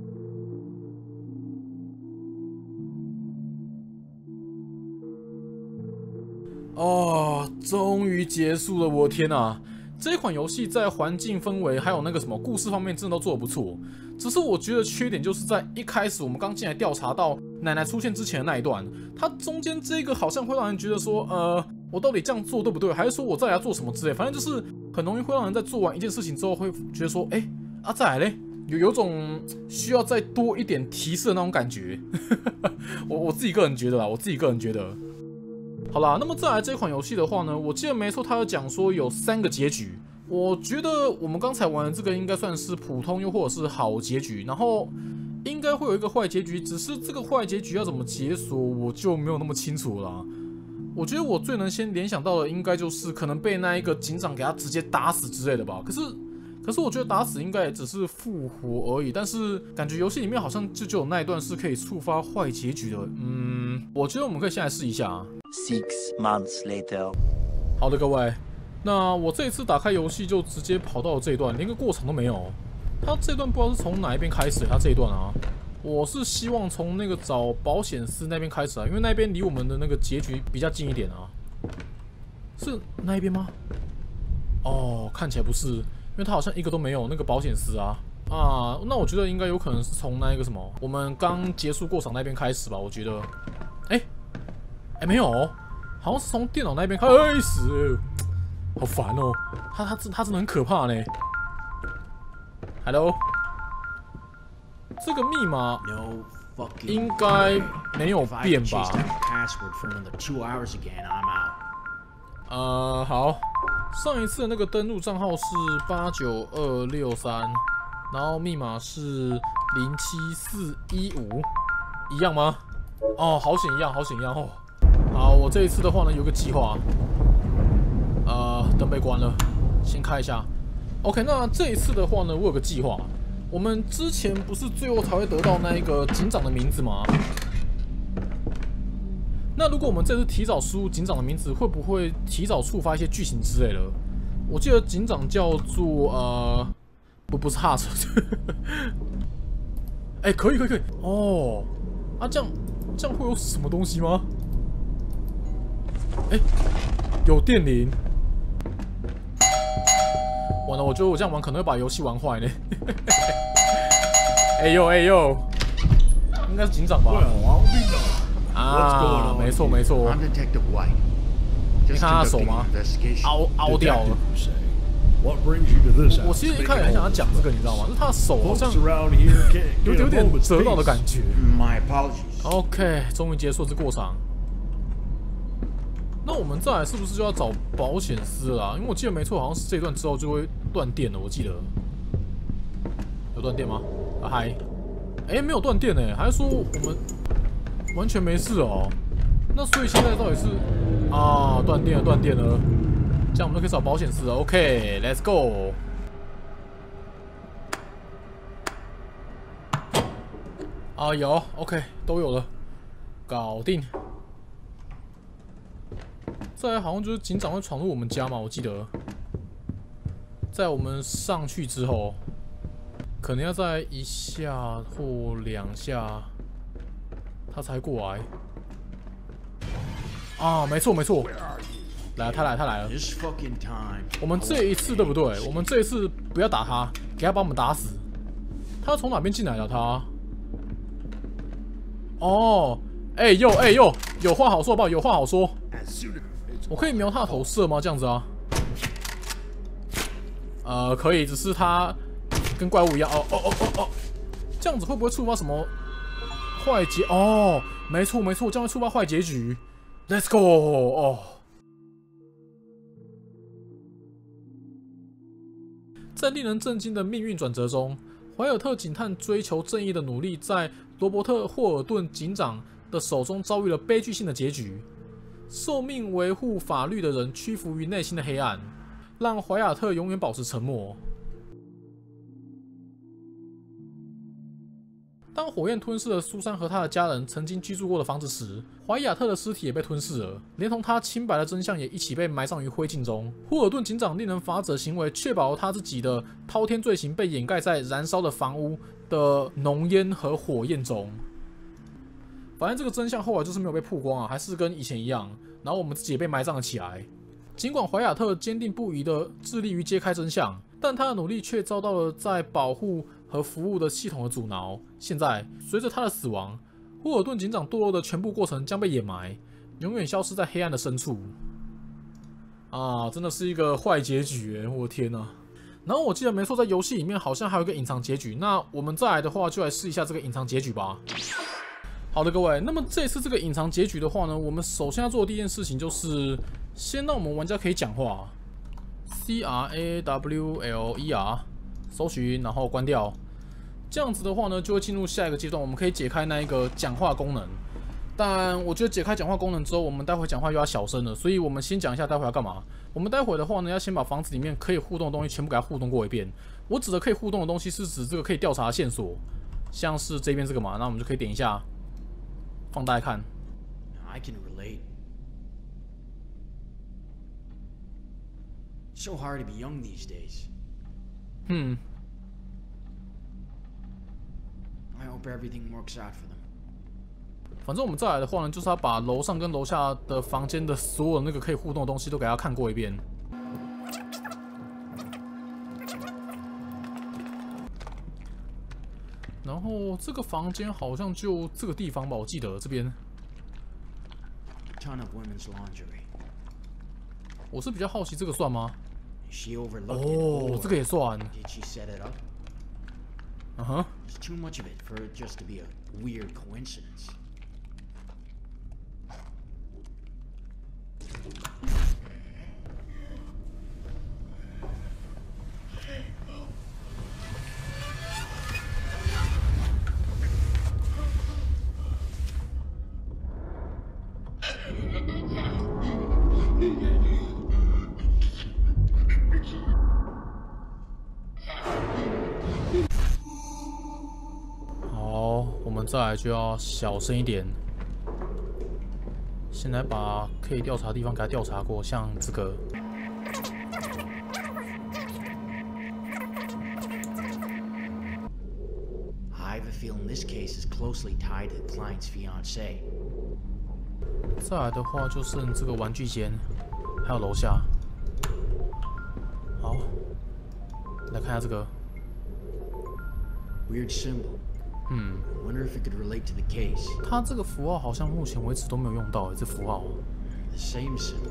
哦，终于结束了！我的天啊，这款游戏在环境氛围还有那个什么故事方面真的都做得不错。只是我觉得缺点就是在一开始我们刚进来调查到奶奶出现之前的那一段，它中间这个好像会让人觉得说，我到底这样做对不对？还是说我再来做什么之类？反正就是很容易会让人在做完一件事情之后会觉得说，再来嘞，有种需要再多一点提示的那种感觉。我自己个人觉得啦，我自己个人觉得。好啦，那么再来这款游戏的话呢，我记得没错，它有讲说有3个结局。我觉得我们刚才玩的这个应该算是普通又或者是好结局，然后应该会有一个坏结局，只是这个坏结局要怎么解锁，我就没有那么清楚了啦。我觉得我最能先联想到的应该就是可能被那一个警长给他直接打死之类的吧。可是我觉得打死应该也只是复活而已，但是感觉游戏里面好像就有那一段是可以触发坏结局的。我觉得我们可以先来试一下。 6 months later。 好的，各位，那我这一次打开游戏就直接跑到了这一段，连个过场都没有。他这段不知道是从哪一边开始，他这一段啊，我是希望从那个找保险丝那边开始啊，因为那边离我们的那个结局比较近一点啊。是那一边吗？哦，看起来不是，因为他好像一个都没有那个保险丝啊。那我觉得应该有可能是从那个什么，我们刚结束过场那边开始吧。我觉得，没有，好像是从电脑那边开始。好烦哦，他真的很可怕呢。Hello， 这个密码应该没有变吧？好，上一次的那个登录账号是89263，然后密码是07415，一样吗？哦，好险一样，好险一样哦。好，我这一次的话呢，有个计划。灯被关了，先开一下。OK， 那这一次的话呢，我有个计划。我们之前不是最后才会得到那一个警长的名字吗？那如果我们这次提早输入警长的名字，会不会提早触发一些剧情之类的？我记得警长叫做不是哈特。可以哦。这样会有什么东西吗？有电铃。完了，我觉得我这样玩可能会把游戏玩坏呢。呦，应该是警长吧？没错。你看他的手吗？凹掉了。我其实一开始很想要讲这个，你知道吗？就是他的手好像有点折到的感觉。OK， 终于结束这过场。那我们再来是不是就要找保险丝了？因为我记得没错，好像是这一段之后就会断电了。我记得有断电吗？嗨，没有断电呢，还是说我们完全没事哦？那所以现在到底是断电了，这样我们就可以找保险丝了。OK，Let's go。有 OK 都有了，搞定。再来好像就是警长会闯入我们家嘛，我记得。在我们上去之后，可能要再1下或2下，他才过来。没错。 来，他来了。 This fucking time. 我们这一次对不对？我们这一次不要打他，给他把我们打死。他从哪边进来的？他？哦，哎呦，有话好说吧？有话好说。我可以瞄他的头射吗？这样子啊？可以，只是他跟怪物一样。哦，这样子会不会触发什么坏结？哦，没错，这样会触发坏结局。Let's go！ 哦。 在令人震惊的命运转折中，怀尔特警探追求正义的努力，在罗伯特·霍尔顿警长的手中遭遇了悲剧性的结局。受命维护法律的人屈服于内心的黑暗，让怀亚特永远保持沉默。当火焰吞噬了苏珊和她的家人曾经居住过的房子时，怀亚特的尸体也被吞噬了，连同他清白的真相也一起被埋葬于灰烬中。霍尔顿警长令人发指的行为，确保他自己的滔天罪行被掩盖在燃烧的房屋的浓烟和火焰中。反正这个真相后来就是没有被曝光啊，还是跟以前一样。然后我们自己也被埋葬了起来。尽管怀亚特坚定不移地致力于揭开真相，但他的努力却遭到了在保护和服务的系统的阻挠。现在，随着他的死亡，霍尔顿警长堕落的全部过程将被掩埋，永远消失在黑暗的深处。啊，真的是一个坏结局耶！我的天哪！然后我记得没错，在游戏里面好像还有一个隐藏结局。那我们再来的话，就来试一下这个隐藏结局吧。好的，各位，那么这次这个隐藏结局的话呢，我们首先要做的第一件事情就是先让我们玩家可以讲话 ，CRAWLER， 搜寻，然后关掉。这样子的话呢，就会进入下一个阶段，我们可以解开那一个讲话功能。但我觉得解开讲话功能之后，我们待会讲话又要小声了，所以我们先讲一下待会要干嘛。我们待会的话呢，要先把房子里面可以互动的东西全部给它互动过一遍。我指的可以互动的东西是指这个可以调查的线索，像是这边这个嘛，那我们就可以点一下，放大来看。 I can relate. So hard to be young these days. I hope everything works out for them. 反正我们再来的话呢，就是要把楼上跟楼下的房间的所有那个可以互动的东西都给他看过一遍。然后这个房间好像就这个地方吧，我记得这边。 Ton of women's lingerie. 我是比较好奇，这个算吗？ She overlooked it. 哦，这个也算。 Did she set it up? 嗯哼。 There's too much of it for it just to be a weird coincidence. 好，我们再来就要小声一点。先来把可以调查的地方给它调查过，像这个。 I have a feeling this case is closely tied to the client's fiancée. 再来的话就剩这个玩具间，还有楼下。好，来看一下这个。 Weird symbol. Wonder if it could relate to the case. 它这个符号好像目前为止都没有用到，这符号。 The same symbol.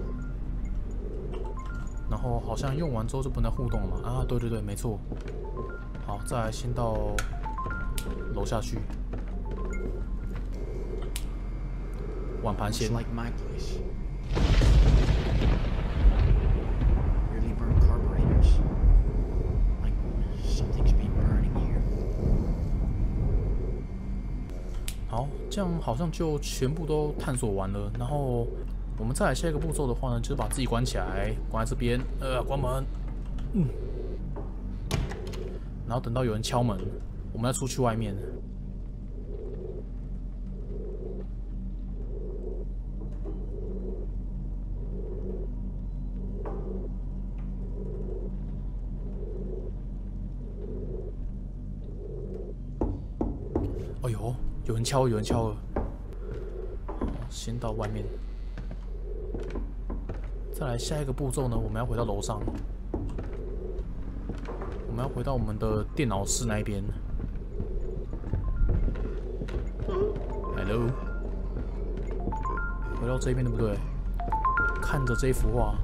然后好像用完之后就不能互动了嘛？啊，对对对，没错。好，再来先到楼下去。碗盘先。 Like my place. Really burnt carburetors. Like something's been burning here. 好，这样好像就全部都探索完了。然后我们再来下一个步骤的话呢，就是把自己关起来，关在这边，关门，然后等到有人敲门，我们再出去外面。哎呦！ 有人敲，有人敲了。好，先到外面， 再来下一个步骤呢，我们要回到楼上，我们要回到我们的电脑室那一边。Hello， 回到这边对不对？看着这幅画。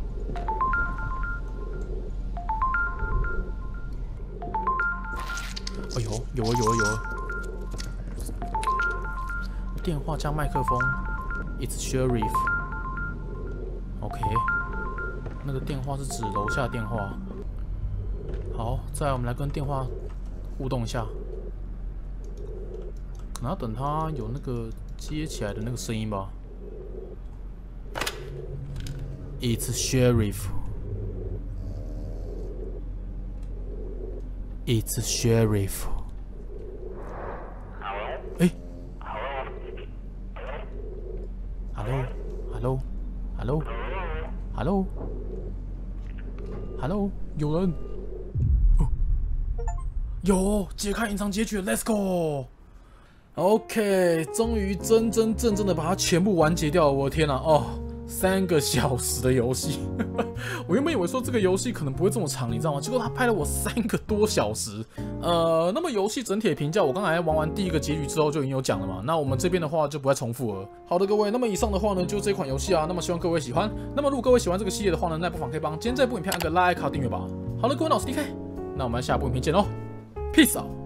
哎呦，有了！电话加麦克风 ，It's Sheriff。OK， 那个电话是指楼下电话。好，再来我们来跟电话互动一下，可能要等它有那个接起来的那个声音吧。It's Sheriff。It's Sheriff。哎 ，Hello， 有人？哦，有，解开隐藏结局 ，Let's go。OK， 终于真正的把它全部完结掉了，我的天哪，哦！3个小时的游戏，我原本以为说这个游戏可能不会这么长，你知道吗？结果他拍了我3个多小时。那么游戏整体的评价，我刚才玩完第一个结局之后就已经有讲了嘛。那我们这边的话就不再重复了。好的，各位，那么以上的话呢，就是这款游戏啊。那么希望各位喜欢。那么如果各位喜欢这个系列的话呢，那不妨可以帮今天这部影片按个 like 和订阅吧。好了，各位，我是 DK，那我们下部影片见喽 ，Peace out。